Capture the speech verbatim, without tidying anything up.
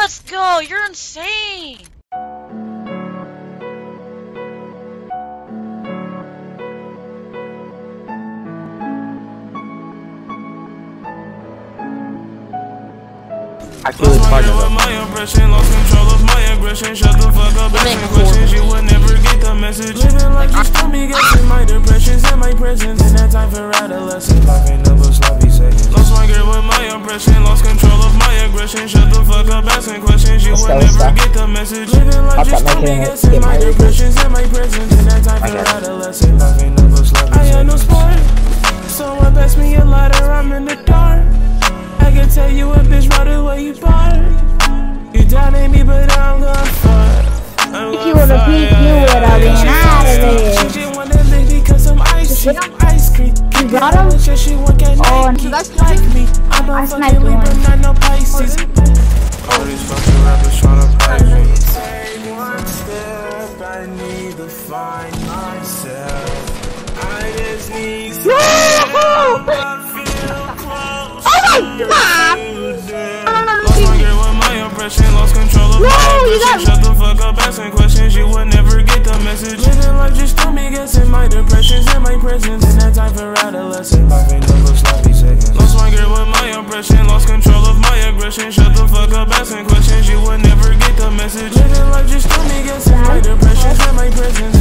let's go! You're insane! I feel it's part of it. My impression, lost control of my aggression. Shut the fuck up, asking questions. You would never get the message. Living like you told me, guessing my depressions and my presence. In that time for adolescence, life ain't never sloppy seconds. Lost my girl with my impression, lost control of my aggression. Shut the fuck up, asking questions. You would never get the message. Living like you told me, guessing my depressions and my presence. In that time for adolescence, life ain't never sloppy seconds. I had no sport. Someone passed me a lighter, I'm in the dark. I can tell you a bitch right away you park. You doubted me, but I'm gonna fuck. If you would've beat, you would've been out of there. She just wanna live because I'm icy. Ice cream. You got him? Oh, and you guys like me. I sniped one. All these fucking rappers tryna pipe me. Take one step, I need to find myself. I just need some help, I feel close. God! Lost my girl with my impression, lost control of my aggression. Shut the fuck up, asking questions, you would never get the message. Living life just told me, guessing my depressions and my presence. In that time for adolescence, life ain't never sloppy seconds. Lost my girl with my impression, lost control of my aggression. Shut the fuck up, asking questions, you would never get the message. Living life just told me, guessing my depressions and my presence.